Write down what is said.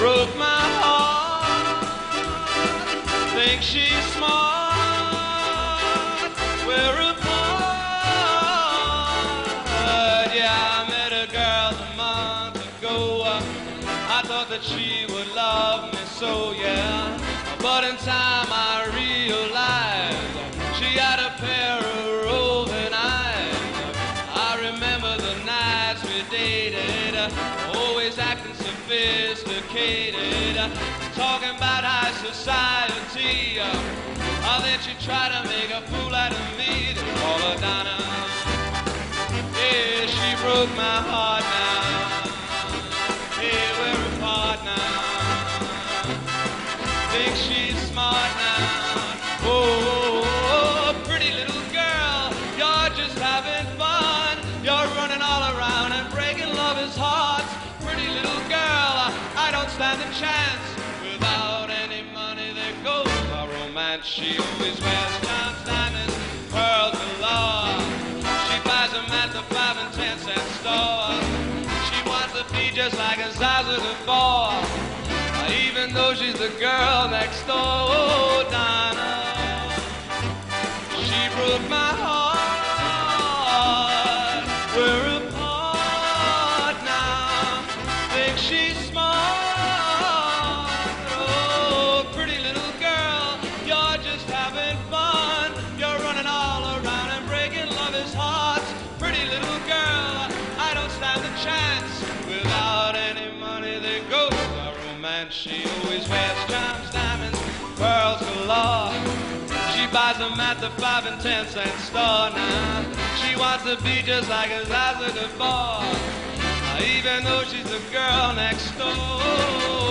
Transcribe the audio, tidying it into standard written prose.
broke my heart. Think she's smart. We're apart. Yeah, I met a girl a month ago. I thought that she would love me so, yeah. But in time I realized she had a pair of roving eyes. I remember the nights we dated, always acting sophisticated, talking about high society. Then she tried to make a fool out of me. They call her Donna. Yeah, she broke my heart now. Hey, we're apart now. Think she's smart now. Oh, pretty little girl, you're just having fun. You're running all around and breaking lovers' hearts. Pretty little girl, I don't stand a chance. Without any money there goes our romance. She always wears charms, diamonds, pearls galore. She buys them at the 5 and 10 cent store. She wants to be just like a Zaza before, even though she's the girl next door. Oh, Donna, she broke my heart. We're apart now. Think she's smart. Oh, pretty little girl, you're just having fun. You're running all around and breaking lovers' hearts. Pretty little girl, I don't stand a chance. Without any money there goes our romance. She always wears charms, diamonds, pearls galore. She buys them at the 5 and 10 cent store now. She wants to be just like a Zaza before, even though she's the girl next door.